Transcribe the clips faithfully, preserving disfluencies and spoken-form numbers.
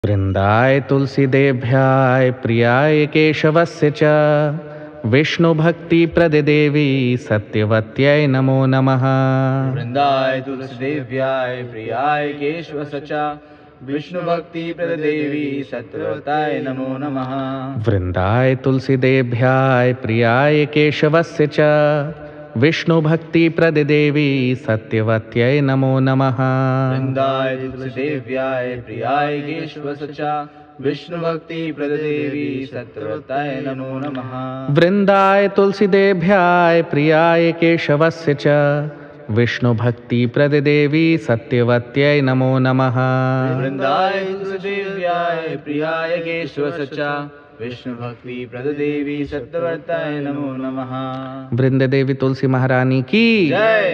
वृन्दाय तुलसीदेभ्याय प्रियाय केशवस्य च विष्णुभक्तिप्रदे देवी सत्यवत्यै नमो नमः। वृन्दाय तुलसीदेव्याय प्रियाय केशवस्य च विष्णुभक्तिप्रदे देवी सत्यवत्यै नमो नमः। वृन्दाय तुलसीदेभ्याय प्रियाय केशवस्य च विष्णुभक्तिप्रदे देवी सत्यवत्यै नमो नमः। वृन्दाय तुलसीदेव्याय प्रियाय केशवस्य च विष्णुभक्तिप्रदे देवी सत्यवत्यै नमो नमः। वृन्दाय तुलसीदेभ्याय प्रियाय केशवस्य च विष्णुभक्तिप्रदे देवी सत्यवत्यै नमो नमः। वृन्दाय तुलसीदेव्याय प्रियाय केशवस्य च विष्णुभक्तिप्रदे देवी सत्यवत्यै नमो नमः। वृंद देवी तुलसी महारानी की जय।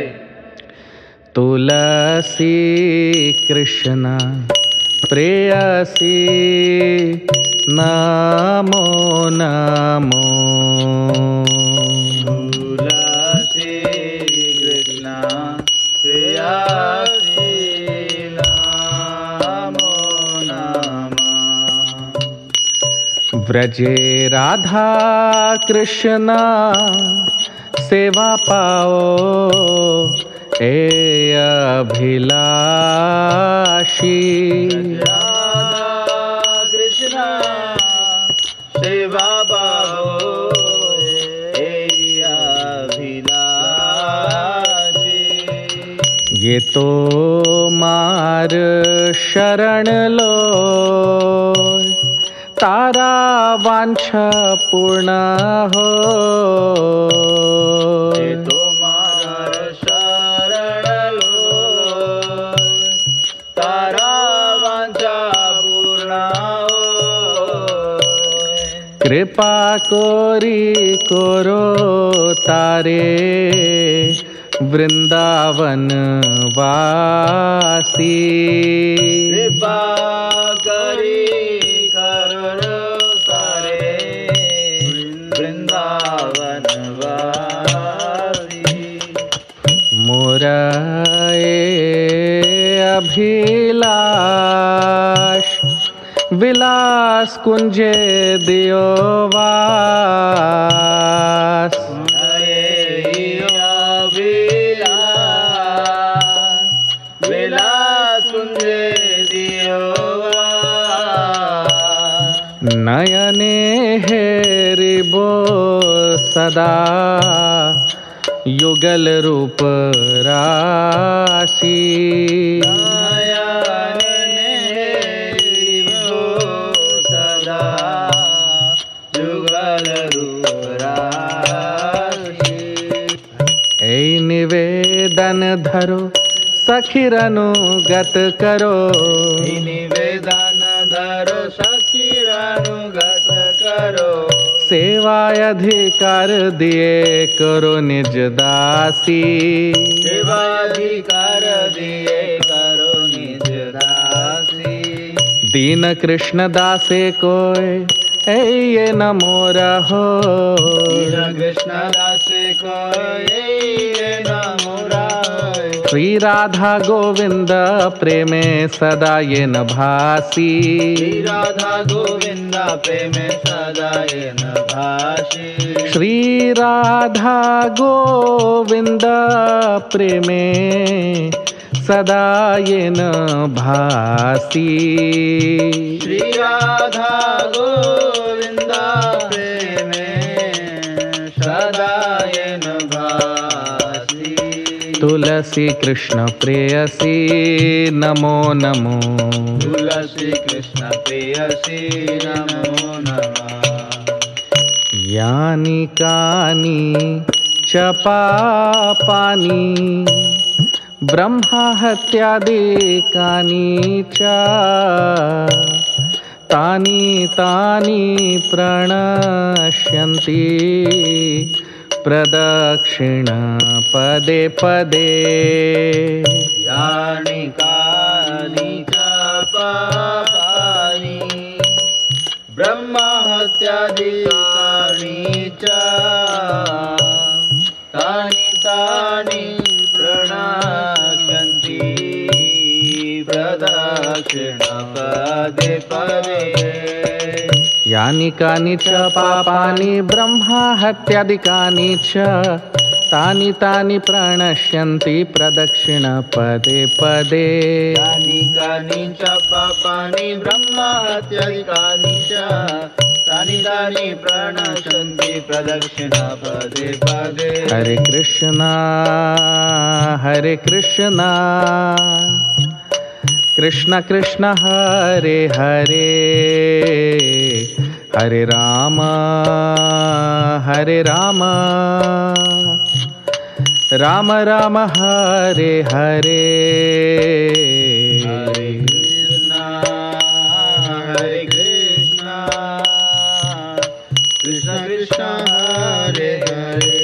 तुलसी कृष्ण प्रेयसी नमो नमो। तुलसी कृष्ण प्रेयसी नमो नमः। व्रजे राधा कृष्ण सेवा पाओ ए अभिलाषी। राधा कृष्ण सेवा पाओ ए अभिलाषी। ये तो मार शरण लो तारा वांछा पूर्ण हो। ये तुम्हार शरण लो तारा वांछा पूर्ण हो। कृपा कोरी करो तारे वृंदावन वासी। कृपा करी करो तारे वृंदावन वासी। मोरा अभिलाष विलास कुंजे दियो वास। नयने हेरिबो सदा युगल रूप राशि। नयने हेरिबो सदा युगल रूप राशि। ऐ निवेदन धरो सखीरनुगत करो। निवेदन धरो सखीरनुगत करो। सेवा अधिकार दिए करो निज दासी। सेवाधिकार दिए करो निज दासी। दीन कृष्ण दासे कोय ऐ ये न मोरा हो। दीन कृष्ण दासे कोय ये न मोरा हो। श्री राधा गोविंद प्रेमे सदा ये न भासी। श्री राधा गोविंद प्रेमे सदा ये न भासी। श्री राधा गोविंद प्रेमे सदा ये न भासी। श्री राधा गोविंद प्रेमे सदा ये न भासी। तुलसी कृष्ण प्रेयसी नमो नमो। तुलसी कृष्ण प्रेयसी नमो नमः। यानि कानि च पापानि ब्रह्मा हत्यादिकानि च तानि तानि प्रणश्यन्ति प्रदक्षिण पदे पदे। यानि कानि च पापानि ब्रह्मा हत्यादिकानि च तानि तानि प्रणश्यन्ति प्रदक्षिण पदे पदे। यानि कानि च पापानि ब्रह्मा हत्यादिकानि च तानि तानि प्रणश्यन्ति प्रदक्षिण पदे पदे। यानि कानि च पापानि ब्रह्मा हत्यादिकानि च तानि तानि प्रणश्यन्ति प्रदक्षिण पदे पदे। हरे कृष्णा हरे कृष्णा कृष्ण कृष्ण हरे हरे हरे राम हरे राम राम राम हरे हरे। हरे कृष्णा हरे कृष्णा कृष्ण कृष्ण हरे हरे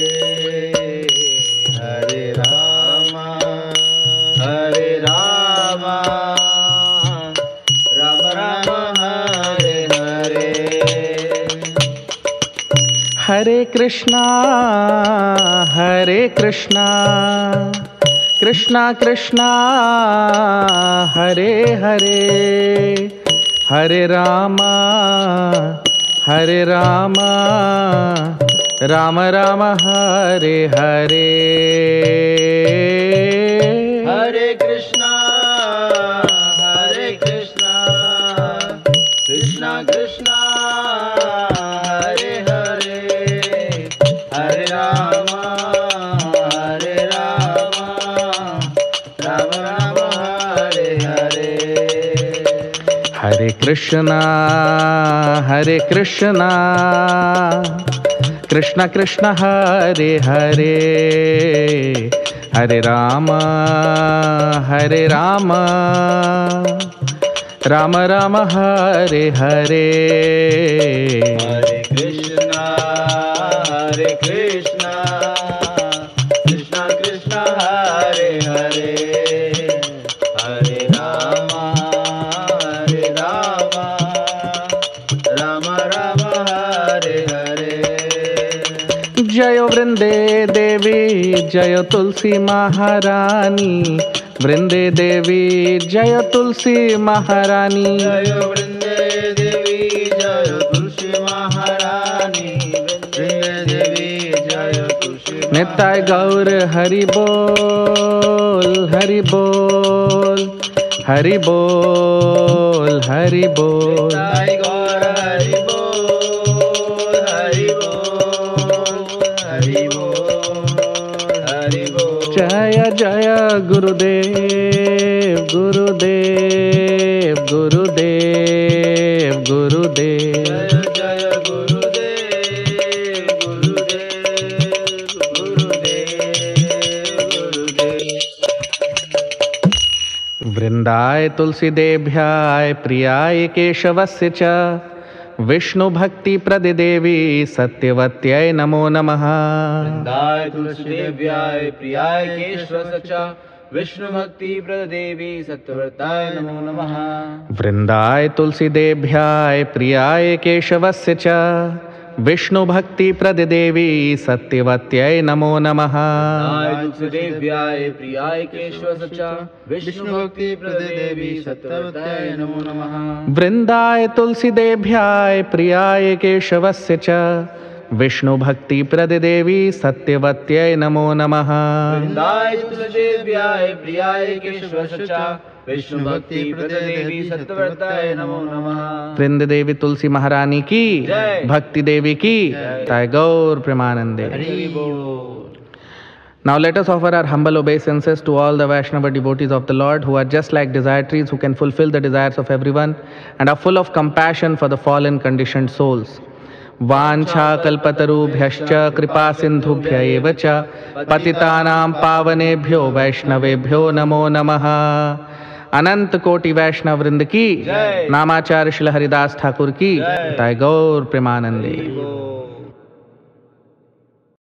हरे राम हरे राम राम राम हरे हरे। हरे कृष्णा हरे कृष्णा कृष्णा कृष्णा हरे हरे हरे राम हरे राम राम राम हरे हरे। हरे कृष्णा हरे कृष्णा कृष्णा कृष्णा हरे हरे हरे राम हरे राम राम राम हरे हरे। हरे कृष्णा हरे कृष्णा कृष्णा कृष्णा हरे हरे हरे राम हरे राम राम राम हरे हरे। हरे कृष्णा हरे कृष्णा कृष्णा कृष्णा हरे हरे हरे राम हरे राम राम राम हरे हरे। जय वृंदे देवी जय तुलसी महारानी वृंदे देवी जय तुलसी महारानी। जय वृंदे देवी जय तुलसी महारानी वृंदे देवी जय तुलसी। निताय गौर हरि बोल हरि बोल हरि बोल हरि बोल। निताय गौर हरि बोल हरि बोल हरि बोल हरि बोल। जय जय गुरुदेव गुरुदेव गुरुदेव गुरुदेव। जय जय गुरुदेव गुरुदेव गुरुदेव गुरुदेव। वृंदाय तुलसीदेभ्याय प्रियाय केशवस्य च विष्णु भक्ति प्रदिदेवी सत्यवत्यै नमो नमः। वृंदाय तुलसीदेव्याय प्रियाय केशवस्य च विष्णु भक्ति प्रदेवी सत्यव्रताय नमो नमः। वृंदाय तुलसीदेभ्याय प्रियाय केशवस्य च विष्णु भक्ति प्रदिदेवी सत्यवत्यै नमो नमः। वृंदाय तुलसीदेव्याय प्रियाय केशवस्य च विष्णु भक्ति प्रदेवी सत्यव्रताय नमो नमः। वृंदाय तुलसीदेभ्याय प्रियाय केशवस्य च विष्णु भक्ति प्रदिदेवी सत्यवत्यै नमो नमः। वृंदाय तुलसीदेव्याय प्रियाय केशवस्य च विष्णु भक्ति प्रदेवी सत्यव्रताय नमो नमः। वृंद देवी तुलसी महारानी की जय। भक्ति देवी की जय। गौर प्रेमानंदे। हरि बोल। Now let us offer our humble obeisances to all the Vaishnava devotees of the Lord who are just like desire trees who can fulfill the desires of everyone and are full of compassion for the fallen conditioned souls. वांछा कल्पतरुभ्यश्च कृपा सिंधुभ्य एव च पतितानां पावनेभ्यो वैष्णवेभ्यो नमो नमः। अनंत कोटि वैष्णव वृंद की जय। नामाचार्य श्री हरिदास ठाकुर की जय। जय। गौर प्रेमानंदे। हरि बोल।